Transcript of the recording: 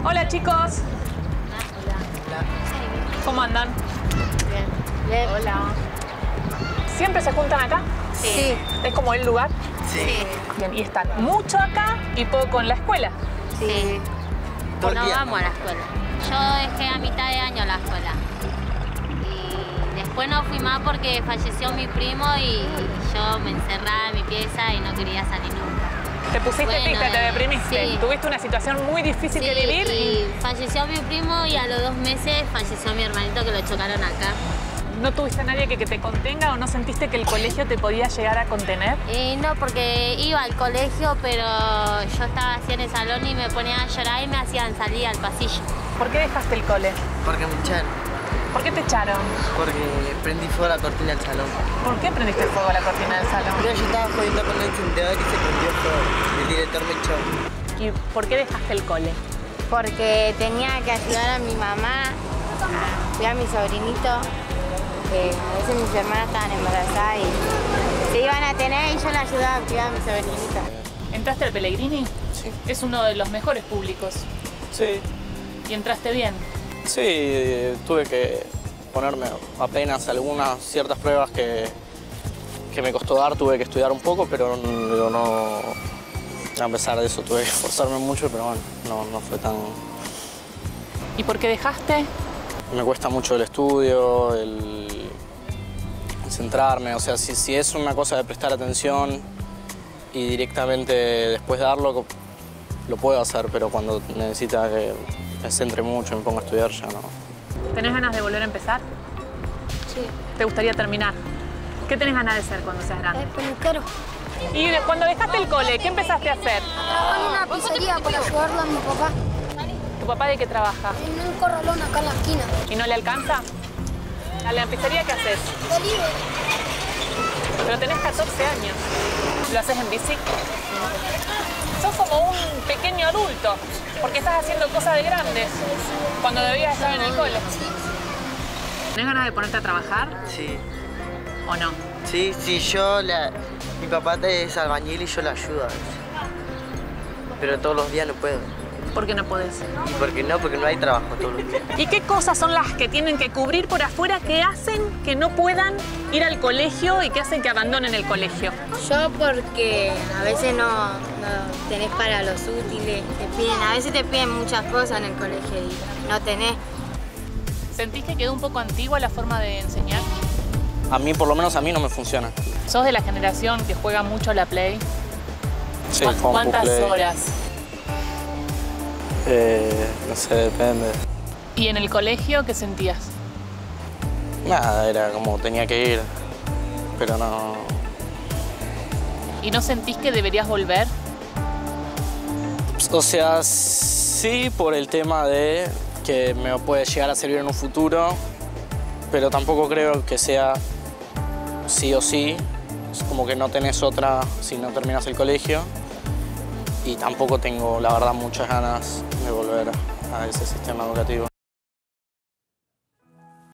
Hola chicos. Hola. ¿Cómo andan? Bien. Bien. Hola. ¿Siempre se juntan acá? Sí. ¿Es como el lugar? Sí. Bien, y están mucho acá y poco en la escuela. Sí. ¿Por No qué? vamos a la escuela. Yo dejé a mitad de año la escuela. Y después no fui más porque falleció mi primo y yo me encerraba en mi pieza y no quería salir nunca. ¿Te pusiste Bueno, triste, te deprimiste? sí. ¿Tuviste una situación muy difícil Sí, de vivir? y falleció mi primo y a los 2 meses falleció mi hermanito que lo chocaron acá. ¿No tuviste a nadie que te contenga o no sentiste que el colegio te podía llegar a contener? No, porque iba al colegio, pero yo estaba así en el salón y me ponían a llorar y me hacían salir al pasillo. ¿Por qué dejaste el cole? Porque me echaron. ¿Por qué te echaron? Porque prendí fuego a la cortina del salón. ¿Por qué prendiste fuego a la cortina del salón? Pero yo estaba jodiendo con el encendedor y se prendió fuego. El director me echó. ¿Y por qué dejaste el cole? Porque tenía que ayudar a mi mamá a cuidar a mi sobrinito, que a veces mis hermanas estaban embarazadas y se iban a tener y yo le ayudaba a cuidar a mi sobrinito. ¿Entraste al Pellegrini? Sí. Es uno de los mejores públicos. Sí, ¿Y entraste bien? sí, tuve que ponerme apenas algunas ciertas pruebas que me costó dar, tuve que estudiar un poco, pero no, a pesar de eso tuve que esforzarme mucho, pero bueno, no fue tan... ¿Y por qué dejaste? Me cuesta mucho el estudio, el centrarme, o sea, si es una cosa de prestar atención y directamente después darlo, lo puedo hacer, pero cuando necesita que me centre mucho y me ponga a estudiar ya no. ¿Tenés ganas de volver a empezar? Sí. ¿Te gustaría terminar? ¿Qué tenés ganas de ser cuando seas grande? Peluquero. Y cuando dejaste el cole, ¿qué empezaste a hacer? Trabajaba en una pizzería para ayudarlo a mi papá. ¿Tu papá de qué trabaja? En un corralón acá en la esquina. ¿Y no le alcanza? ¿A la pizzería qué haces? Delivery. Pero tenés 14 años. ¿Lo haces en bici? Sos como un pequeño adulto, porque estás haciendo cosas de grandes, cuando debías estar en el cole. ¿Tenés ganas de ponerte a trabajar Sí. o no? Sí, mi papá es albañil y yo le ayudo a veces. Pero todos los días no puedo. ¿Por qué no podés? ¿Y por qué no? Porque no hay trabajo todos los días. ¿Y qué cosas son las que tienen que cubrir por afuera que hacen que no puedan ir al colegio y que hacen que abandonen el colegio? Yo porque a veces no tenés para los útiles, a veces te piden muchas cosas en el colegio y no tenés. ¿Sentís que quedó un poco antigua la forma de enseñar? A mí, por lo menos a mí, no me funciona. ¿Sos de la generación que juega mucho a la Play? Sí, ¿Cuántas Play. horas? No sé, depende. ¿Y en el colegio qué sentías? Nada, era como tenía que ir, pero no... ¿Y no sentís que deberías volver? O sea, sí por el tema de que me puede llegar a servir en un futuro, pero tampoco creo que sea sí o sí. Es como que no tenés otra si no terminas el colegio. Y tampoco tengo, la verdad, muchas ganas de volver a ese sistema educativo.